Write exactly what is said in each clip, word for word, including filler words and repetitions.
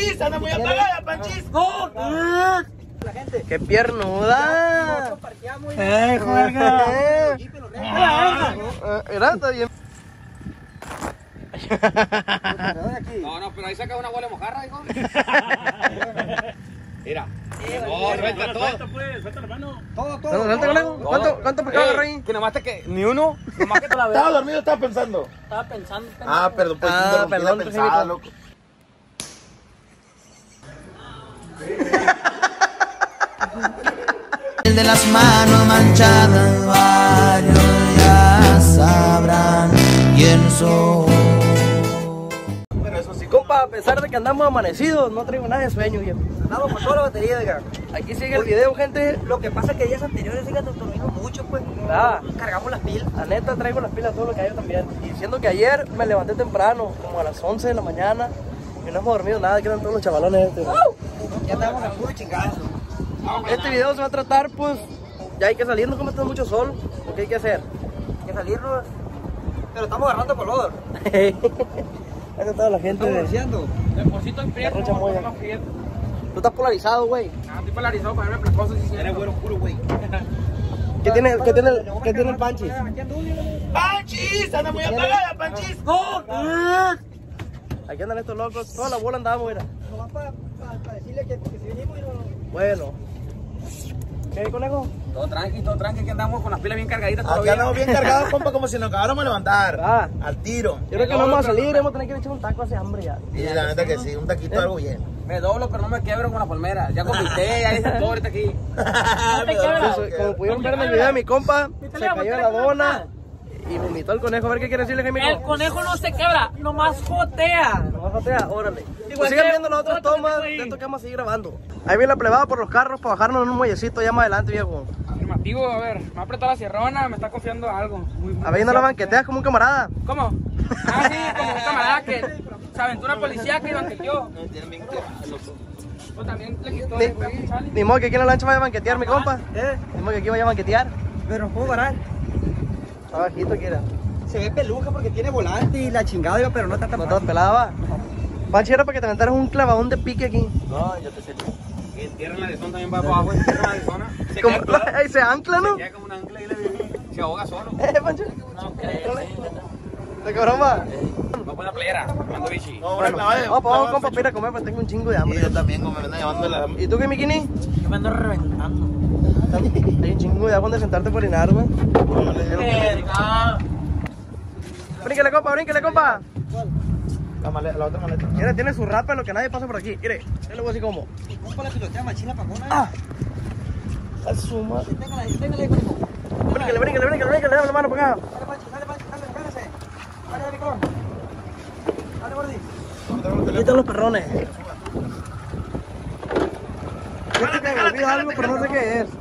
¡Panchis! ¡Anda muy apagada, Panchis! ¡No! La gente. ¡Qué piernuda! ¡Eh, juega! Mira, está bien. No, no, pero ahí saca una bola de mojarra, hijo. Mira. No, suelta todo. Todo, todo. ¿Suelta, conejo? ¿Cuánto, cuánto pescado agarró ahí? Que nomás te que ni uno. Nomás que te la ¿Estaba dormido o estaba pensando? Estaba pensando. Ah, perdón, pues Ah, interrumpí la perdón, pensada, pues, loco. El de las manos manchadas, varios ya sabrán quién soy. Pero eso sí, Compa, a pesar de que andamos amanecidos, no traigo nada de sueño, viejo. Andamos con toda la batería, oiga. Aquí sigue el video, gente. Lo que pasa es que días anteriores, oiga, nos dormimos mucho, pues. Ah. Cargamos las pilas. La neta, traigo las pilas todo lo que hay yo también. Y diciendo que ayer me levanté temprano, como a las once de la mañana, y no hemos dormido nada, que eran todos los chavalones este. Ya andamos a puro chingazo. Este video se va a tratar, pues, ya hay que salirnos, como está mucho sol, lo que hay que hacer. Hay que salirnos. Pero estamos agarrando color. Esa es toda la gente Estamos de... haciendo. El porcito en La Rocha Moya. Tú estás polarizado, güey. Ah, estoy polarizado para verme placoso. Eres güero puro, güey. ¿Qué tiene, qué tiene, el- qué tiene el Panchis? ¡Panchis! ¡Anda muy apagada, Panchis! ¡No! Aquí andan estos locos, toda la bola andamos, mira. Nomás para decirle que, que si venimos y no... Bueno. ¿Qué, conejo? Todo tranqui, todo tranqui, que andamos con las pilas bien cargaditas Aquí todavía. andamos bien cargados, compa, como si nos acabáramos de levantar. Ah. Al tiro. Yo creo que no vamos a salir, hemos tenido que echar un taco hace hambre ya. Y la neta que sí, un taquito algo bien. Me doblo, pero no me quiebro con la palmera. Ya comité, ya hice todo ahorita aquí. Entonces, como pudieron ver en el video de mi compa, se cayó de la dona y me invitó al conejo. A ver qué quiere decirle, Jaime. El conejo no se quebra, nomás jotea. No vas a jotear, órale. Pues sigan viendo las otras tomas de esto que vamos a seguir grabando. Ahí viene la plebada por los carros para bajarnos en un muellecito ya más adelante, viejo. Afirmativo, a ver, me ha apretado la sierrona, me está confiando algo. Muy, muy A ver, no la banqueteas como un camarada. ¿Cómo? Ah, sí, como un camarada que se aventó una policía que banqueteó. Pues también le quitó Ni, el güey, chale. ni modo que aquí en la lancha vaya a banquetear, mi compa. ¿Eh? Ni modo que aquí vaya a banquetear. Pero ¿cómo parar? Está bajito, quiera. Se ve peluja porque tiene volante y la chingada, oiga, pero no está tan No estás pelada, va. Panchi, era para que te aventaras un clavadón de pique aquí. No, yo te sé. Y entierran la de zona también va para abajo, entierran la de zona. Se Como, queda claro. ahí se ancla, ¿no? Se queda como un ancla y le se ahoga solo. Eh, Pancho. ¿Te cabrón, va? Va por la playera, mando bichi. No, una Bueno, clavada de- vamos, vamos, clavada compa, de para ir a comer, pues tengo un chingo de Y hambre. yo también, como me ven llevando la... ¿Y tú qué, Mikini? Yo me ando reventando. Hay un chingo de agua donde sentarte por orinar, güey. Brínquele, compa, brínquele, compa. La, maleta, la otra maleta. Mira, tiene su rapa en lo que nadie pasa por aquí. Mire, él lo voy así como. Mi compa la pilotea machina pagona. Ah. A su madre. Téngala ahí, téngala ahí, conmigo. Brínquele, brínquele, brínquele, brínquele, dame la mano para acá. Dale, Pancho, dale, Pancho, dale, espérese. Dale, Nicón. Dale, Gordi. Aquí están los perrones. Fíjate que me olvida algo, pero no sé qué es.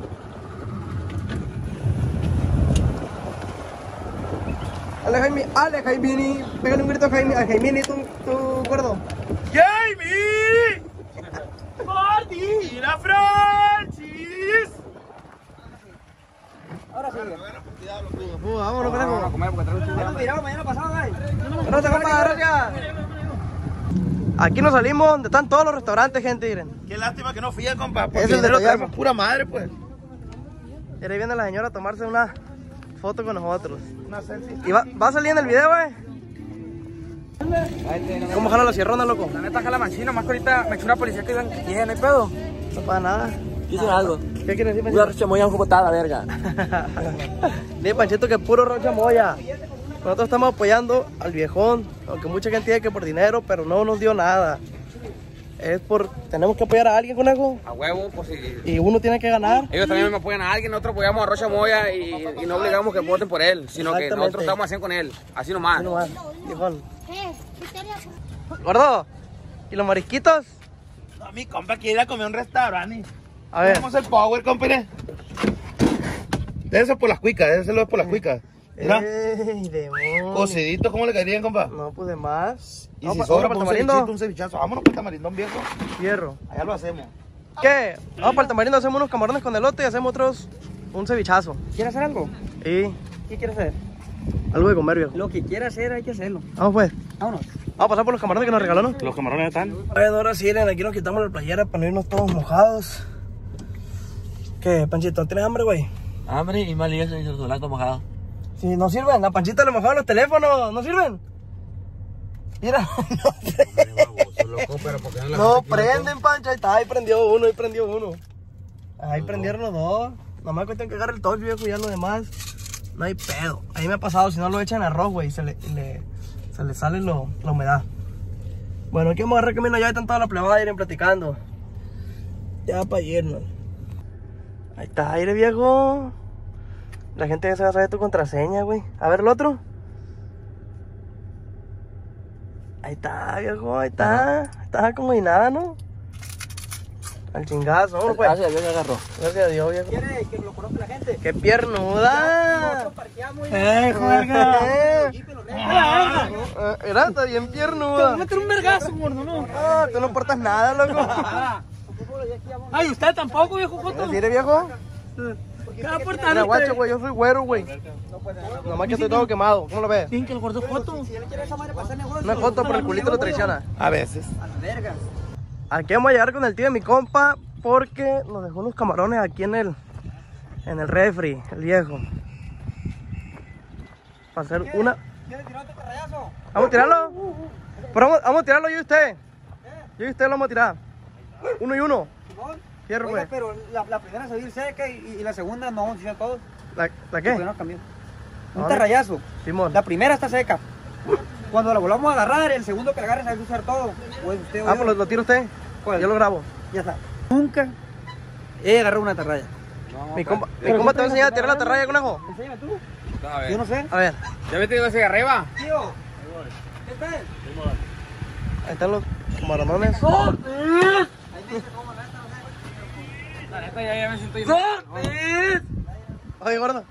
Ale, Jaime, Ale, Jaimini. Pégale un grito a Jaime, a Jaimini, tu, tu cuerdo. ¡Jamie! ¡Gordy! ¡Mira, Francis! Ahora sí. Uh, vámonos, Vamos a conejo. comer porque traigo Ya un nos miramos mañana pasado, güey. Gracias, compa, gracias. Aquí nos salimos donde están todos los restaurantes, gente, miren. Qué lástima que no fui, compa. Porque Es el de dinero Toyama. traemos pura madre, pues. Y ahí viene la señora a tomarse una foto con nosotros. Una selfie. Y va, va a salir en el video, güey. ¿Cómo jala la sierrona, loco? La neta jala machino, más que ahorita me echó una policía que iban que dije, no hay pedo. No pasa nada. Hice algo. ¿Qué quieres decir, Una Panchito? rocha muy enjubotada, verga. Dile, Panchito, que puro Rocha Moya. Nosotros estamos apoyando al viejón, aunque mucha gente dice que por dinero, pero no nos dio nada. Es por, tenemos que apoyar a alguien, conejo, A huevo, pues si y uno tiene que ganar. ellos también me apoyan a alguien, nosotros apoyamos a Rocha Moya y, y no obligamos que voten por él, sino que Exactamente. nosotros estamos haciendo con él, así nomás. Así nomás, viejón. Gordo, ¿y los marisquitos? No, mi compa quiere ir a comer a un restaurante. A ver. Vamos al Power, compa. Déjense por las cuicas, déjense por las cuicas. Mira, Ey, demonio. cocidito, ¿cómo le caerían, compa? No, pues de más. Y Vamos si pa- sobra vamos para un para el cevichito, tamarindo. un cevichazo. Vámonos para el tamarindón viejo. Fierro. Allá lo hacemos. ¿Qué? Vamos para el tamarindo, hacemos unos camarones con elote y hacemos otros, un cevichazo. ¿Quieres hacer algo? Y ¿Qué quieres hacer? algo de comer, viejo. Lo que quiera hacer hay que hacerlo. Vamos pues. Vámonos. Vamos a pasar por los camarones que nos regaló, ¿no? Los camarones están. Bueno, ahora sí, miren, aquí nos quitamos la playera para no irnos todos mojados. ¿Qué, Panchito? ¿Tienes hambre, güey? Hambre y mal y eso y su blanco mojado. Sí, no sirven. A Panchito le mojaron los teléfonos. ¿No sirven? Mira, no, no prenden, Pancho. Ahí está, ahí prendió uno, ahí prendió uno. Ahí prendieron los dos. Nomás cuestión que agarre el touch, viejo, y ya lo demás. No hay pedo. Ahí me ha pasado, si no lo echan arroz, güey, se le, le, se le sale lo, la humedad. Bueno, aquí vamos a agarrar camino, ya están toda la plebada, irem platicando. Ya para irnos. Ahí está, aire, viejo. La gente ya se va a saber tu contraseña, güey. A ver el otro. Ahí está, viejo, ahí está. Está como y nada, ¿no? Al chingazo, vamos, pues. Gracias a Dios que agarró. Gracias a Dios, viejo. ¿Quiere que lo conozca la gente? ¡Qué piernuda! Nosotros parqueamos y... ¡Eh, juega! Jeep en los reyes. Era, está bien piernuda. Meter un vergazo, gordo, ¿no? Ah, tú no aportas nada, loco. Ay, usted tampoco, viejo Joto. ¿Mire, viejo? ¿Qué va a aportar Mira, guacho, usted? güey, yo soy güero, güey. Nomás que estoy todo quemado. ¿Cómo lo ves? Tienen que el gordo Joto. Si él quiere esa madre para hacer negocio. Una foto por el culito lo traiciona. A veces. A la verga. Aquí vamos a llegar con el tío de mi compa porque nos dejó unos camarones aquí en el en el refri, el viejo. Para hacer una... ¿Quieres tirar otro carrayazo? ¿Vamos a tirarlo? Pero vamos, vamos a tirarlo yo y usted. Yo y usted lo vamos a tirar. Uno y uno. Simón. Fierro, Oiga, güey. pero la, la primera se va a ir seca y, y la segunda no, si ya todos. ¿La, la Pues qué? no cambió. Un ¿Dónde? tarrayazo. Simón. La primera está seca. Cuando la volvamos a agarrar, el segundo que la agarre se va a usar todo. Pues usted o Ah, yo. pues lo, lo tira usted. ¿Cuál? Yo lo grabo. Ya está. Nunca he agarrado una tarraya. Mi compa, mi compa te va a enseñar a tirar la tarraya, conejo. Enséñame tú. A ver. Yo no sé. A ver, ¿Ya viste que hacia arriba? Tío. ¿Qué tal? ahí están los camarones. La neta ya, ya me siento igual. Oye, gordo.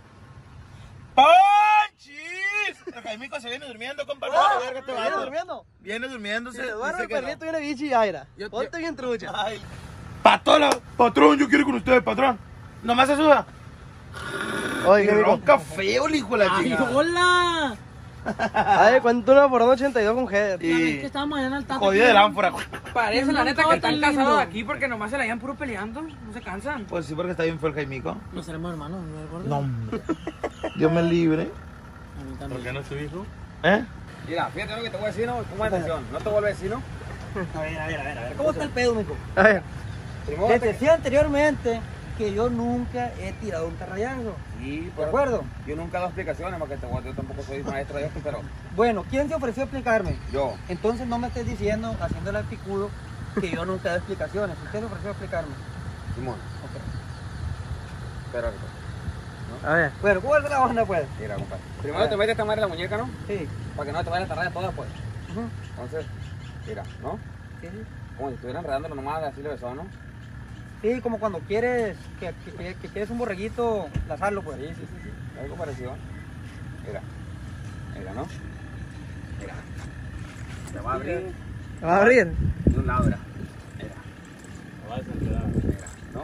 ¡Panchis! El Jaimico se viene durmiendo, compa. No, la verga, te ¿Viene vato. durmiendo? Viene durmiendo. Si se duerme el perrito viene bichi y aira. Ponte bien trucha. Patola, patrón, yo quiero ir con ustedes, patrón. Nomás se suda. Oye, Y qué rico. ronca feo, el hijo de la ¡Ay, chica. hola! Ay, cuánto una por ochenta y dos con Heather. Es que Y estábamos allá en el tanto. jodido del ánfora. Parece la neta No, que están tan lindo. casados aquí porque nomás se la llevan puro peleando. No se cansan. Pues sí, porque está bien feo el Jaimico. No seremos hermanos, ¿no, gordo? No, hombre. Dios me libre. A mí también. no es tu hijo? ¿Eh? Mira, fíjate lo que te voy a decir, ¿no? Ponme atención. No te vuelves a decir, ¿no? A ver, a ver, a ver, a ver. ¿Cómo está el pedo, mijo? A ver, Primero Te te- decía anteriormente que yo nunca he tirado un tarrayazo. Sí, ¿De pero acuerdo? yo nunca he dado explicaciones porque te voy a- yo tampoco soy maestro de esto, pero Bueno, ¿quién se ofreció a explicarme? yo. Entonces no me estés diciendo, haciendo el picudo, que yo nunca he dado explicaciones. Usted se ofreció a explicarme. Simón. Espera, a ver. Bueno, ¿cuál es la banda, pues? mira, compadre. Primero te metes esta madre en la muñeca, ¿no? Sí. Para que no te vaya a tarrar toda, pues. Ujú. Entonces, mira, ¿no? Sí, sí. Como si estuvieran enredándolo nomás, así le besó, ¿no? Sí, como cuando quieres que, que- que- que quieres un borreguito, lazarlo, pues. Sí, sí, sí, sí. Algo parecido. Mira. Mira, ¿no? Mira. Se va a abrir ¿Va a abrir? de un lado, mira. Mira. Mira, ¿no?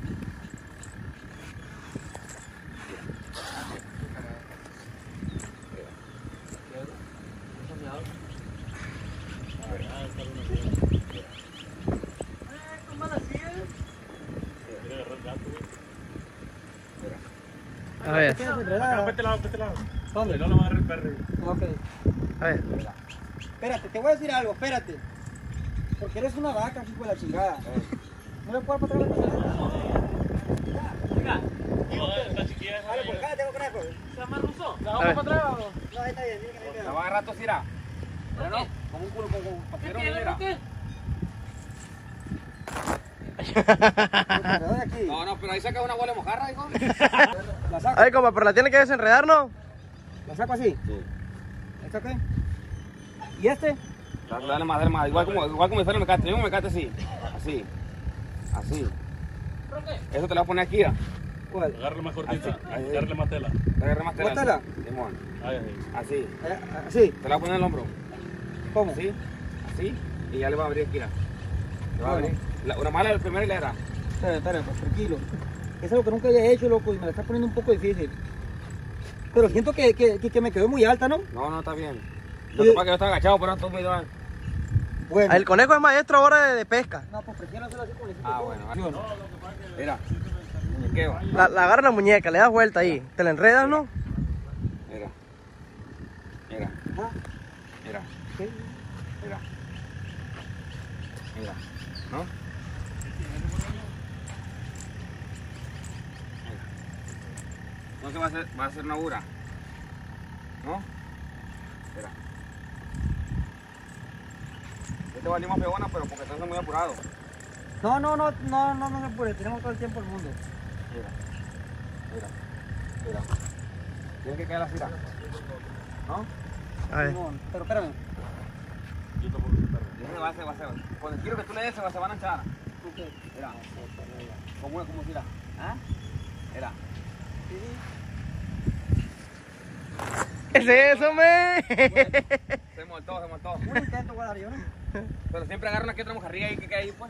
A ver, Vete lado, vete lado. ¿Dónde? No lo va a agarrar el perro. Ok. a ver. Espérate, te voy a decir algo, espérate. Porque eres una vaca, hijo de la chingada. ¿No le puedo para atrás la Venga, La chiquilla esa. Dale, por acá, tengo conejo. ¿se llama Ruso? ¿La A vamos ver. para atrás o no? No, ahí está bien, dile que ahí La queda. va a agarrar tosira. Pero no, como un culo, como un ¿Qué pasero, tiene? mira. ¿Qué? Me doy aquí. No, no, pero ahí saca una bola de mojarra, hijo. La saco, Ay, compa, pero la tiene que desenredar, ¿no? la saco así. Sí. ¿Esta qué? ¿Y este? Dale, dale más, dale más. Igual como, igual como si fuera un mecate. Yo un mecate así. Así. Así. Eso te lo voy a poner aquí, ¿ya? ¿Cuál? Agárrale más cortita. Ahí, ahí. Agárrale más tela. Te agarré más tela. ¿Bótala? Simón. Ahí, ahí. Así. Eh, Así. Te la voy a poner en el hombro. ¿Cómo? Así. Así. Y ya le va a abrir aquí, ¿ya? Le va a Bueno. abrir. La- una mala, la primera hilera. Espera, espera, pues, tranquilo. Es algo que nunca había hecho, loco, y me la está poniendo un poco difícil. Pero siento que, que, que, que me quedó muy alta, ¿no? No, no, está bien. Lo que pasa es que yo estaba agachado, pero tú me ibas. Bueno. El conejo es maestro ahora de, de pesca. No, pues prefiero hacerlo así como le hiciste Ah, tú. bueno. así bueno. Mira. Muñequeo. La, la agarra la muñeca, le das vuelta ahí. Te la enredas, ¿no? Mira. Mira. Ah, Mira. ¿qué? Mira. Mira. ¿No? Entonces va a ser, va a ser una ura. ¿No? Mira. Este va a salir más pegona, pero porque estás muy apurado. No, no, no, no, no, no se apure, tenemos todo el tiempo del mundo. Mira. Mira. Mira. Tienes que caer así, ¿no? A ver. Simón, pero espérame. Ese va a ser, va a ser. Con el tiro que tú le des se va- se van a echar. Mira. Como una, como si la. ¿Ah? Mira. ¿Qué es eso, me? Se moltó, se moltó. Un intento voy a dar yo, ¿no? Pero siempre agarra una que otra mojarrilla ahí que cae ahí, pues.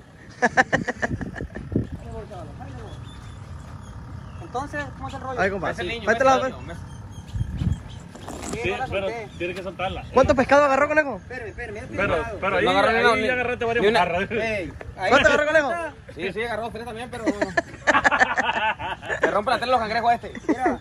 Ahí voy, chaval, ahí voy. Entonces, ¿cómo es el rollo? A ver, compa. Ese niño, Métela, ese pues. niño, me- Sí, Sí, no la pero solté. tiene que soltarla. ¿Cuánto pescado agarró, conejo? Espérame, espérame, ya estoy Pero, enojado. pero ahí, No agarró ni una- ahí ni- agarraste ni varias una- mojarras. Ey, ahí ¿Cuánto está. agarró, conejo? Sí, sí, agarró tres también, pero. Te rompe la tela los cangrejos a este. Mira,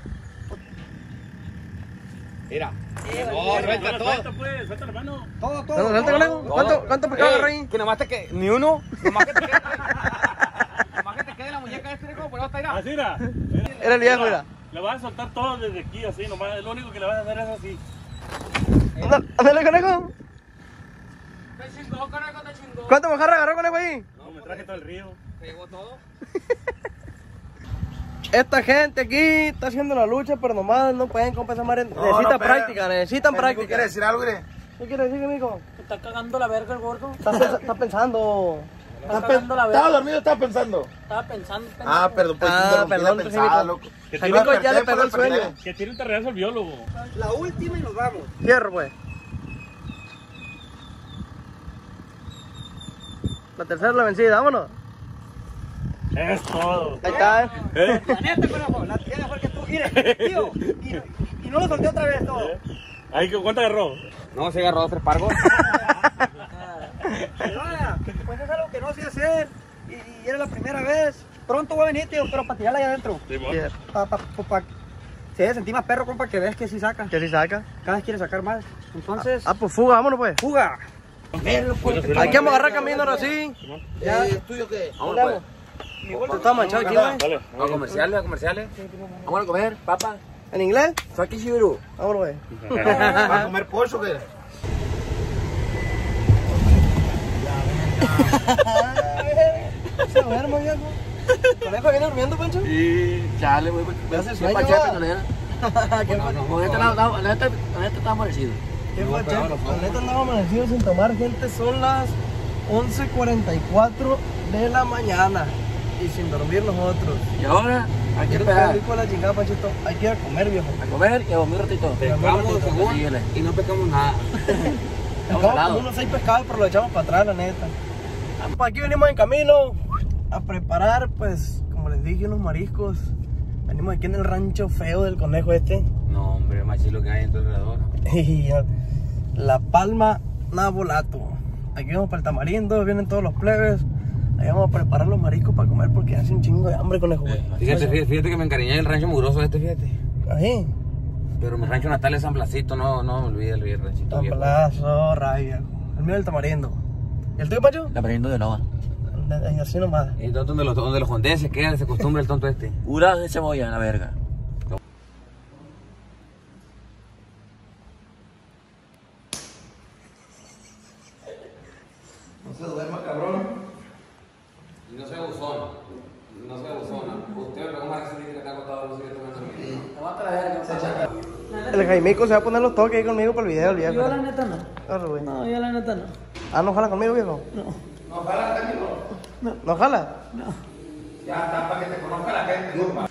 Mira. No, Suelta, suelta, pues, suelta, hermano. todo, todo. ¿Cuánto, cuánto, conejo? ¿Cuánto, cuánto pescado Eh, agarró ahí? Que nomás te que ni uno. Nomás que te quede. Nomás que te quede la muñeca este, como por ahí está, Así, mira. mira. Era el viejo, mira. Le vas a soltar todo desde aquí, así, nomás. Lo único que le vas a hacer es así. Ándale, ándale, conejo. Te chingó, carajo, te chingó. ¿Cuánto mojarra agarró, conejo, ahí? No, me traje todo el río. Te llegó todo. Esta gente aquí está haciendo la lucha, pero nomás no pueden compensar más. Necesitan no, espera. práctica, necesitan ¿Quiere práctica. decir algo, mire? ¿Qué quiere decir, amigo? Está cagando la verga el gordo. Estás pensa- estás pensando. Está cagando la Estaba verga. dormido, estaba pensando. Estaba pensando. Ah, perdón, pues Ah, interrumpí la perdón, pensada, Jaimito. loco. Que Jaimico tiene, ya le desperté pegó el por el sueño. que tiene un terrenazo el biólogo. La última y nos vamos. Cierro, pues. La tercera es la vencida, vámonos. Es todo. Ahí está. ¿Eh? La neta, conejo, la tía mejor que tú. Mire, tío, y, y, y no lo solté otra vez todo. Ahí, ¿cuánto agarró? No, se agarró dos, tres pargos. Vaya, pues es algo que no sé hacer. Y, y era la primera vez. Pronto voy a venir, tío, pero para tirarla allá adentro. Sí, vos. Cierro. Pa, pa, pa, pa- Se debe sentir más perro, compa, que ves que sí saca. Que si saca. Cada vez quiere sacar más. Entonces, Ah, pues fuga, vámonos, pues. fuga. Aquí vamos a agarrar camino ahora sí. Ya. ¿Tuyo qué? Vamos, pues. Está manchado aquí, güey. Dale. A comerciales, a comerciales. Vamos a comer, papa. ¿En inglés? Saki Shibiru. Vámonos, güey. ¿Va a comer pollo o qué? Se duerme, viejo. ¿Conejo viene durmiendo, Pancho? Y chale, güey. ¿Me hace sueño, va? ¿Qué fue? No, este la neta está amanecido. ¿Qué fue, che? La neta andaba amanecido sin tomar, gente. Son las once cuarenta y cuatro de la mañana. Y sin dormir nosotros. Y ahora hay que Qué esperar rico la chingada, Panchito. Hay que ir a comer, viejo. a comer y a dormir un ratito. Pescamos, según, y no pescamos nada. Acabamos con unos seis pescados, pero lo echamos para atrás, la neta. Pues aquí venimos en camino a preparar, pues, como les dije, unos mariscos. Venimos aquí en el rancho feo del conejo este. No, hombre, machilo que hay en tu alrededor. Y La Palma Nabolato. Aquí vamos para el tamarindo, vienen todos los plebes. Ahí vamos a preparar los mariscos para comer porque hace un chingo de hambre, conejo. güey. Fíjate, fíjate, fíjate que me encariñé en el rancho mugroso este, fíjate. Ahí. Pero mi rancho natal es San Blasito, no, no me olvides el viejo ranchito viejo. Taplazo, raya. El mío es el tamarindo. ¿Y el tuyo, Pacho? Tamarindo de Nova. De- Así nomás. Entonces, donde los, donde los jondees se quedan, se acostumbra el tonto este. Pura de cebolla, la verga. No se duerma, cabrón. Y no sea buzona, no sea buzona. Usted lo más que está acostado, no sé qué El Jaimico se va a poner los toques ahí conmigo para el video, el viejo. Yo la neta no. Arre, güey. No, yo la neta no. Ah, ¿no jala conmigo, viejo? No. ¿No jala, Camilo? ¿No jala? Ya está, para que te conozca la gente, compa.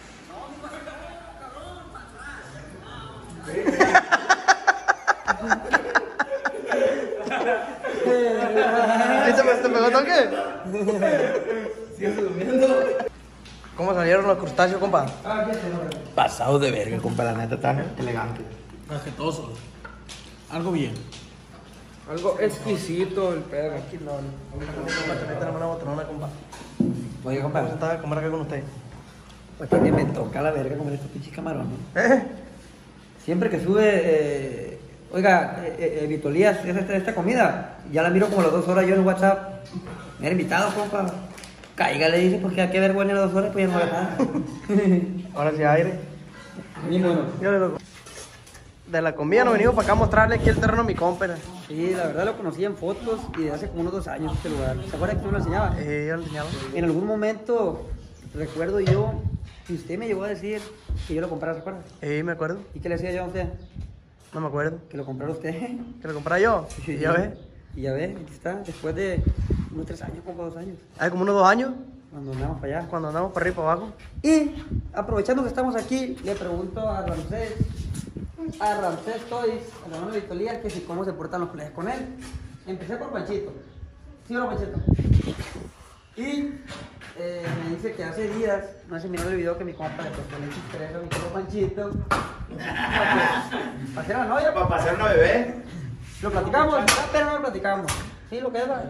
¿Qué te, te pegó toque? Sigue durmiendo. ¿Cómo salieron los crustáceos, compa? Pasado de verga, compa, la neta, tan elegante. Majetoso. Algo bien. Algo exquisito el pedo. Aquí no, no. Tenemos una botronona, compa. Oye, ¿Cómo compadre, está a comer acá con usted? pues que me toca la verga comer estos pinches camarones. ¿Eh? Siempre que sube, eh, oiga, eh, eh, Vitolías, esta, esta comida, ya la miro como a las dos horas yo en WhatsApp. Me han invitado, compa. Caiga, le dice, porque hay que ver bueno en las dos horas, pues ya no vale nada. Ahora sí aire. Bien bueno. Yo le doy- De la comida nos venimos para acá a mostrarle aquí el terreno a mi compa. era. Sí, la verdad lo conocí en fotos y de hace como unos dos años este lugar. ¿Se acuerda que tú me lo enseñabas? Eh, yo le enseñaba. En algún momento, recuerdo yo, que usted me llegó a decir que yo lo comprara, ¿se acuerda? Eh, me acuerdo. ¿Y qué le decía yo a usted? No me acuerdo. Que lo comprara usted. Que lo comprara yo. Y ya ves. Y ya ves, aquí está, después de unos tres años, como dos años, Hace como unos dos años, cuando andamos para allá. cuando andamos para arriba y para abajo. Y aprovechando que estamos aquí, le pregunto a Ramsés, a Ramsés Toys, a la hermano de Vitolías, que si cómo se portan los players con él. Empecé por Panchito. ¿Sí o no, Panchito? Y eh, me dice que hace días, no hace mirando el video que mi compa le prestó leche expresa a mi compa Panchito. ¿Para hacer la novia? Para pasar una bebé. ¿Lo platicamos? Ah, pero no lo platicamos. ¿Sí? ¿Lo que es? va?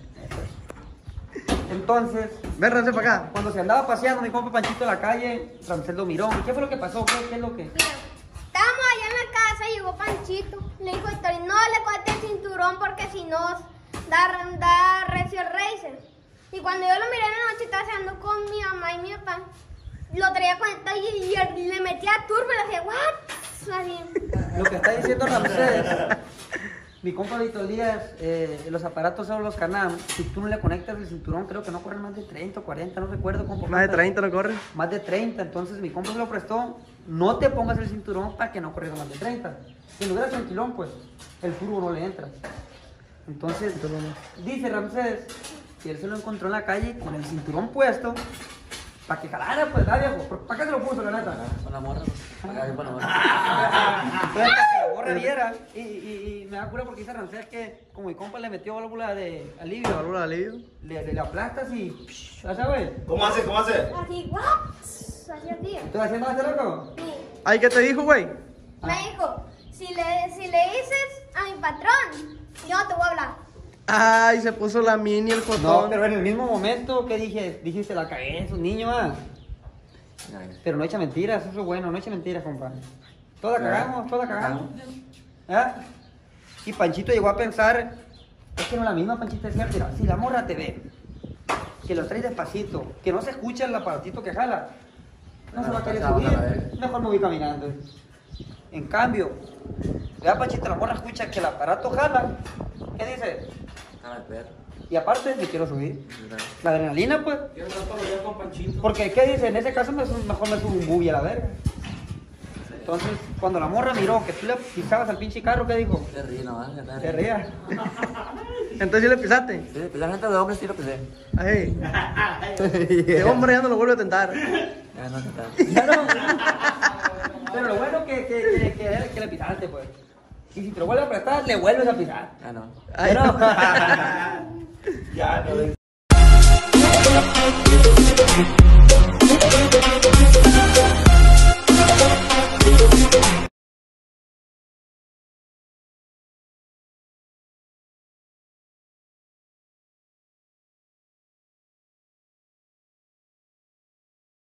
Entonces, Ven, Ramsés, para acá. cuando se andaba paseando mi compa Panchito en la calle, Ramsés lo miró. ¿Y qué fue lo que pasó? ¿Qué, qué es lo que...? Mira, estábamos allá en la casa, llegó Panchito, le dijo a Tori, no le corte el cinturón porque si no da, da recio el racer. Y cuando yo lo miré en la noche, estaba haciendo con mi mamá y mi papá, lo traía conectado y, y, y le metía turbo y le hacía, ¿what? Así. Lo que está diciendo Ramsés, mi compa Vitolías, eh, los aparatos son los Canam. Si tú no le conectas el cinturón, creo que no corren más de treinta o cuarenta, no recuerdo. Compa, Más de treinta no corre. Más de treinta, entonces mi compa se lo prestó. No te pongas el cinturón para que no corriera más de treinta. Si lo hubieras tranquilón, pues el turbo no le entra. Entonces, dice Ramsés que él se lo encontró en la calle con el cinturón puesto para que jalara, pues, da viejo. ¿Para qué se lo puso, la neta? Con la morra, para acá, con la morra. Entonces, para que la morra viera. Y, y, y me da cura porque dice Ramsés que como mi compa le metió válvula de alivio, Válvula de alivio. le, le, le aplastas y... psh, ¿ya sabes? ¿Cómo hace? ¿Cómo hace? Así, ¿what? Así así. ¿Estás haciendo hace loco? Sí. Ay, ¿qué te dijo, güey? Me dijo, si le, si le dices a mi patrón, yo no te voy a hablar. Ay, se puso la mini el No, cotón. pero en el mismo momento que dije, dijiste la cagué, es un niño, ah. Pero no echa mentiras, eso es lo bueno, no echa mentiras, compa. Toda cagamos, toda cagamos. ¿Ah? Y Panchito llegó a pensar, es que no es la misma, Panchito decía, mira, si la morra te ve, que lo traes despacito, que no se escucha el aparatito que jala, no se va a querer subir, mejor me voy caminando. En cambio, vea Panchito, la morra escucha que el aparato jala, ¿qué dice? Y aparte me quiero subir. La adrenalina, pues. Porque, ¿qué dice? En ese caso me su- mejor me subo un buggy a la verga. Entonces, cuando la morra miró que tú le pisabas al pinche carro, ¿qué dijo? Te ríe, no, Se ría. Entonces sí le pisaste. Sí, pues la gente de hombres sí lo pisé. Ay. De hombre ya no lo vuelve a tentar. Ya no se está. Ya no. Pero lo bueno que, que, que, que, que le pisaste, pues. Y si te lo vuelves a prestar, le vuelves a pisar. Ya no. Ay, Pero... Ya, no.